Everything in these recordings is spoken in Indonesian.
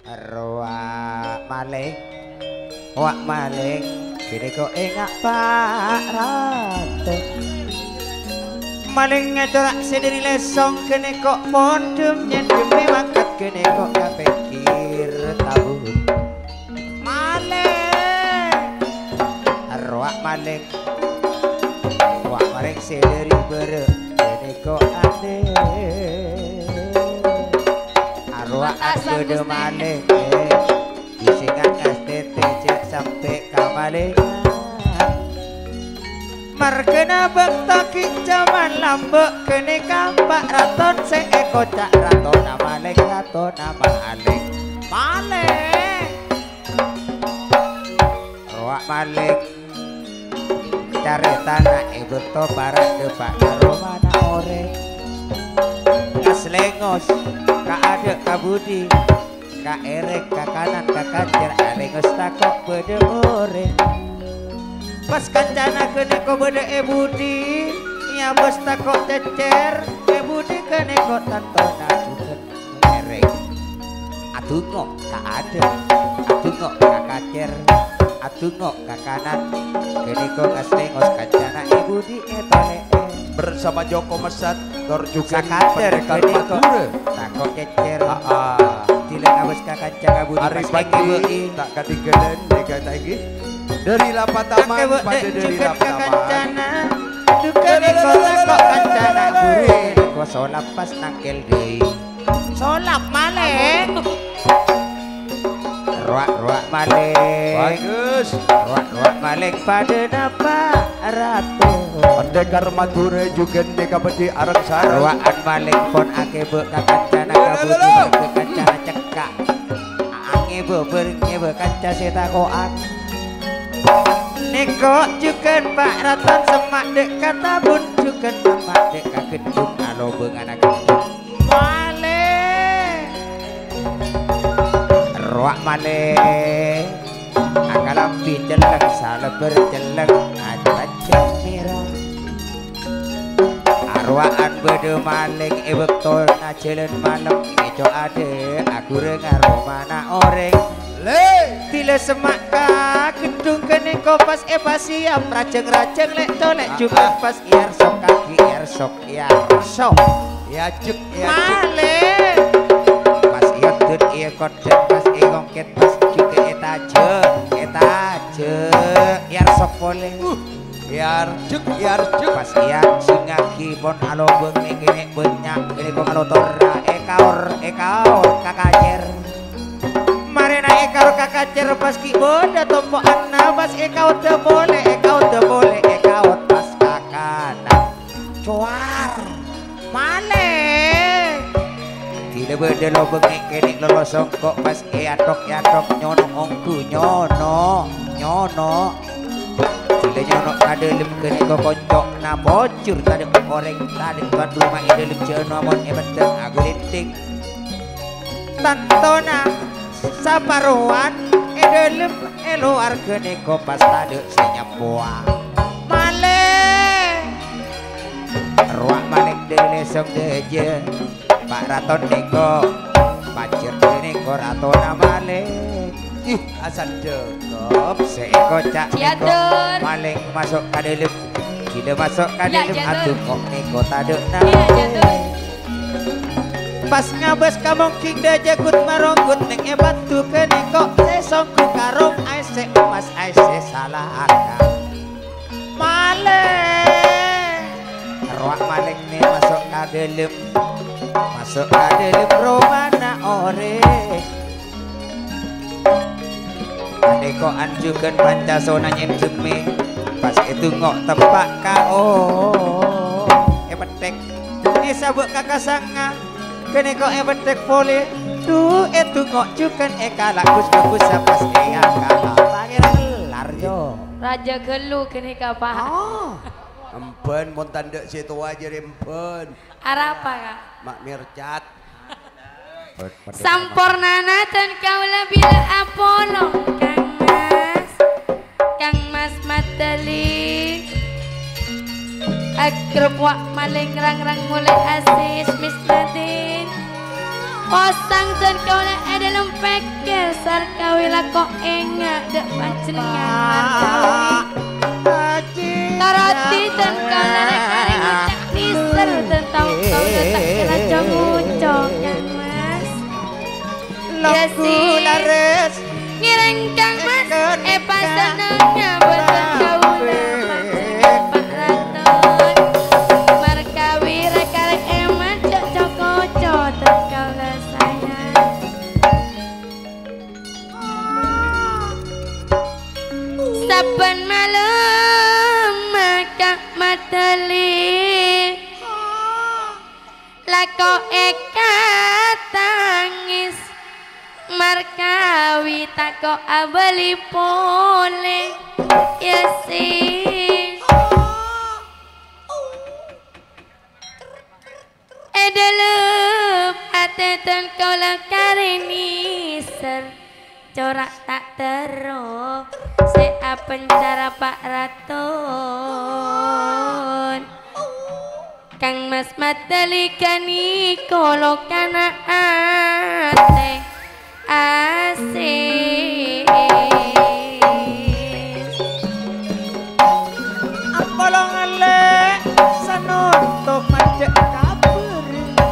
Wak maling, wak maling, kini kok ingat Pak Ratu. Maling ngecorak sendiri lesong, kini kok pondem nyendemi mangkat, kini kok gak pikir tahu. Maling, wak maling, wak maling sendiri bere, kini kok ade. Arwaan bede maling bisingan STT cek sampai kamalingan markena bektaki zaman lambek kene kampak raton seeko cak ratona maling maling arwak maling cari tanah ibu to barat depan rumah na orek aslengos ka adek ka budi ka erek ka kanan ka kancer alengos takok bede orek pas kancana kene ko bede budi nya bos takok cecer budi kene ko tantona suket erek atungok ka adek atungok ka kancer atungok ka kanan kene ko aslengos kancana budi etole bersama Joko Mesat Tor juga kader kene kok takok cecer tileng abes kakanca kabudi hari pagi tak katigelen nega iki dari Lapataman pada dari Lapataman duka kok takok kancana buri kok solap pas nangkel deui solap maleng ruak maleng bagus ruak maleng pada napa ratu pendekar Madura juga nega bedi arang sarang ruaan maleng pon akebe kancana kabudi ke kancana cekak angebe bernge kanca setakoan neko juga Pak Raton semak dek kata bun juga semak dek kagedung alo beungana gedung maleng ruak maleng akalampi jeleng saleber jeleng aja merah arwaan bede maling bektol na jalan malam eco ade aku rengar mana oreng le tile semak ka gedung kene kopas siap rajeng-rajeng lek colek juga pas iar sok kaki iar sok ya cuk maling pas iar tut iar koden pas ngongket pas juga etaje iar sok boleh yar cuk pas iar singaki pon alo beung kene banyak kene kok alo torra ekaor kakacer marena ekaor kakacer pas ki boda tompo anna pas ekaor teu boleh ekaor pas kakana coar male tidak beda lo beung kene lolosong kok pas atok nyono ongku nyono Sile nyono kadelem kene ko koncok na bocur tade goreng tade tuan rumah idelem jeno amon beteng aku linting tantona saparuan idelem eluar kene ko pas tade senyapua male ruak maling dari lesem deje Pak Raton neko pacir kene ko ratona maling asal dekop seeko cak maling masuk kadelem gila masuk kadelem atuh kok neko tade pas ngabes kamongking dajagut maronggut ning batu kene kok sesongku karung aise mas aise salah akal maling ruak maling ne masuk kadelem romana ore adeko anjukan pancasona nyemjeme pas itu ngok tepak kao betek sabuk kakak sanga kene kok betek pole tu itu ngok jukan lakus pas kakak pangeran larjo raja gelu kene ka Pak empen mon tandek situ aja empen arapa Kak mak mircat sampurnana ten kaula bila Apollo Kang Mas Matali Agrep wak maling rang-rang mulai asis Miss Nadine Posang ten kaula dalam pikir sarkawi kok enggak dek panjenengan Karati dan kalarek-arek ngecak niser tentang kau tak kira jong-jong kan mas Ya sih lares ngireng kang mas pas senengnya betul kau Pak Raton Markawi rekarek eman cok coko terkau sayang Saben malam makak matali Lako eka tangis Markawi tako abali pole Ya sih Edelup atetan kau lakarini ser Corak tak teruk Seapen cara Pak Raton Kang Mas Matalikani kolo kana ate asik Apolong ale sanuntuk majek kabur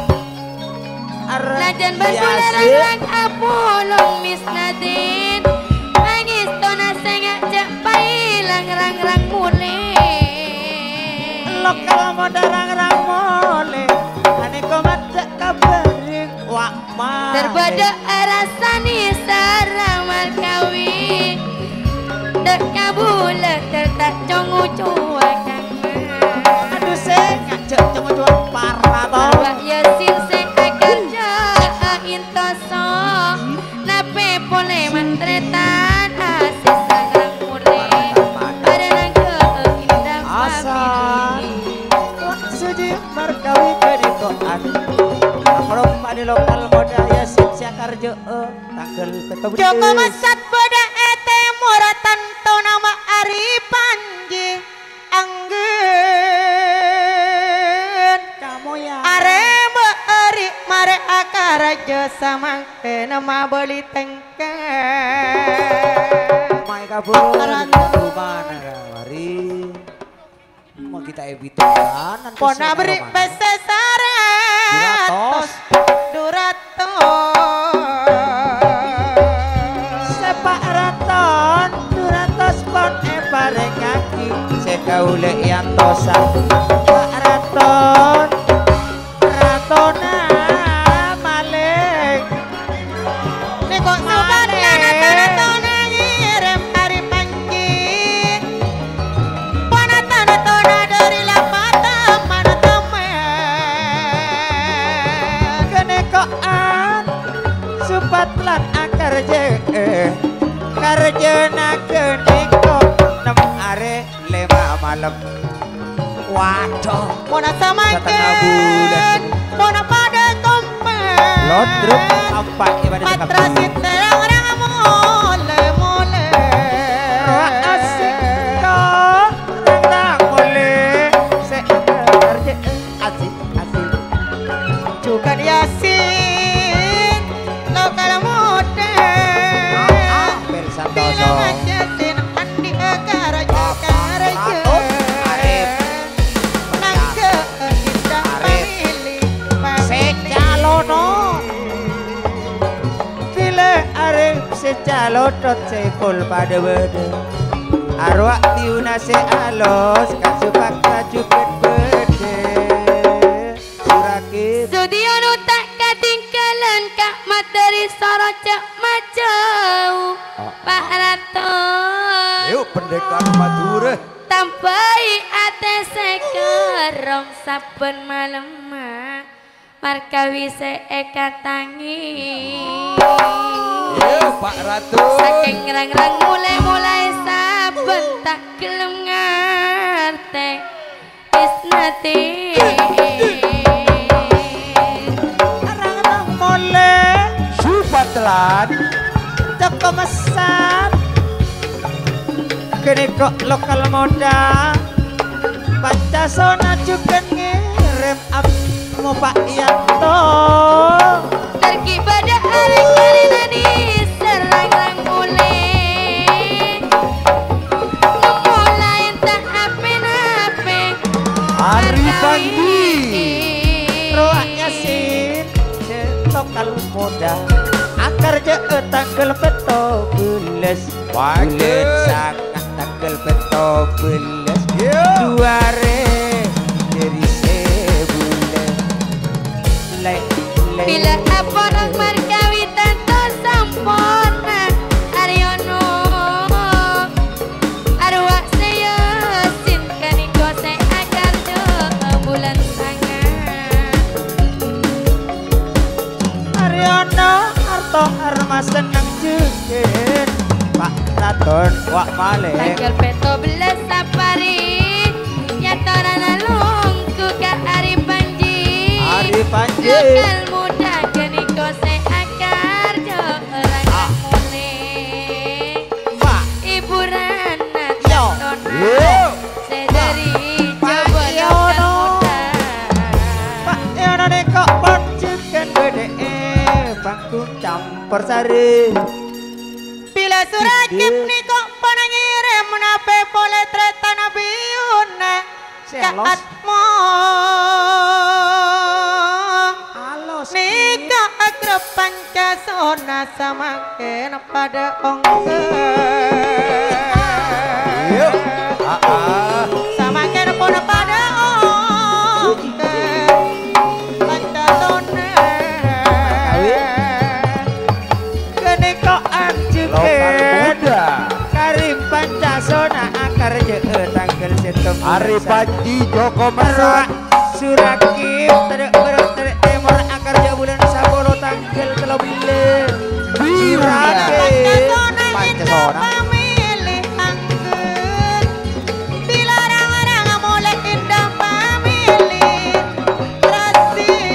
Lajan berbulerang apolong Miss Nadine Nangis tona sengak jak pailang rang-rang mulai Lokal modarang-rang mole Ane komat kabari wak male Terbada rasani sarang Markawi Dek kabulet tertak congu cuakan Aduh saya ngajak cuma-cuma parah toh Arwah yasin se kerja intoso Nape pole mentretan asis sarang mulai Ada nangke indah family Suji Markawi keditoan Kalau pada lokal modal ya siakar je Tanggal ketemu Joko Mesat boda ete muratan to nama Ari Panji Anggen Kamu ya Are beeri mare akara je samang nama beli tengke Mai kabur Mana kawari Mau kita ebitukan Pona beri pesesaretos Duratos Sepak raton Duratos pon bareng kaki Sekaule yang tosa Pak raton Ratona malek Niko sobat nana ngirim Ari Panji Pona tana dari lapata mana temen Kenekoan Supatlan akar je Karjena keneko 6 are 5 malam Waduh Pona Setengah bulan. samaken Pona pada kompen Lodruk sampai ibadah Matrasit terang-terang mole asik kok rendang boleh seekor je asik Juga Yasin lokal muda hampir Bilang santoso aja sin andi karaja Arif. Nangke indah Arif. family secalono File arif secalotot sepul pada bede Arwak tiuna se alos kasupak tajuket bede Surakit Sudiono tak ketinggalan Kak materi sorocak majau Pak Raton Yuk pendekar Madura. Tampai ate sekerong saben malam Markawi seeka tangi Yuk Pak Ratu. Saking rang-rang mulai saben tak gelem ngarte Wis nate arang mole Supatlan. Joko Mesat Kene kok lokal moda Pancasona juga ngirim mau Pak Yanto Terki pada arek kali nani akar je tanggal beto belas. Bulan sangat tanggal beto belas. Duare dari sebulan. Bila aporang markawitan to sampurna Aryono arwah saya sin kaniko se akar je bulan sangat Aryono arto arma seneng jengken Pak Raton wak malek tanggal peto belas sapari nyatorana lungku ka Ari Panji Ari Panji lokal muda geniko se akar jo orang mulai Pak Ibu Rana Yo. Tantona sedari coba lokal muda Pak Yono neko ponjengken bede bangku campur sari Bila surakip niko panangirim nape boleh tretana biuna Selos. Kaatmo Alos Nika agrep pancasona samakin pada ongke Samakin pun pada ongke Pancasona Keneko anjengken Karim Pancasona akar je tanggal setem Ari Panji Joko Merak Merak Surakip terek berat terek temor akar je bulan 10 tanggal 13 Surakip Pancasona pamilih anggun dilarang-larang mulai indah pamilih rasih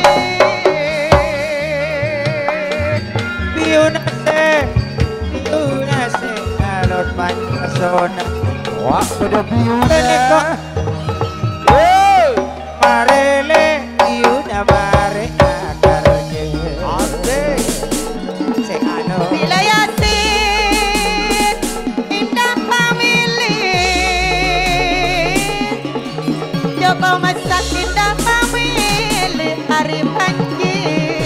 Biunase alot Pancasona wak pada Keneko Marele biuna mare akar je asik Se anu bila yasin indah pamilih Joko masak indah pamilih Hari Panji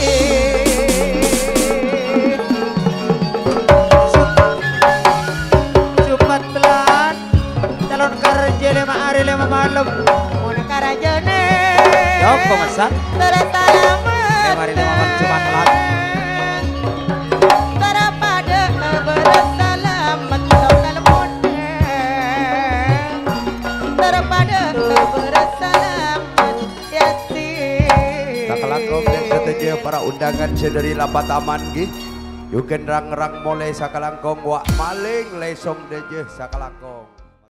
Jumat telan calon kerja 5 hari 5 malam Mona karajane Joko masak Bersalamat 5 hari 5 malam Jumat telan Daripada bersalamat lokal muda Daripada bersalamat yasin sakalangkong dan setuju para undangan sedari lapat aman gi yuken rang-rang mulai sakalangkong wak maling lesong deje sakalangkong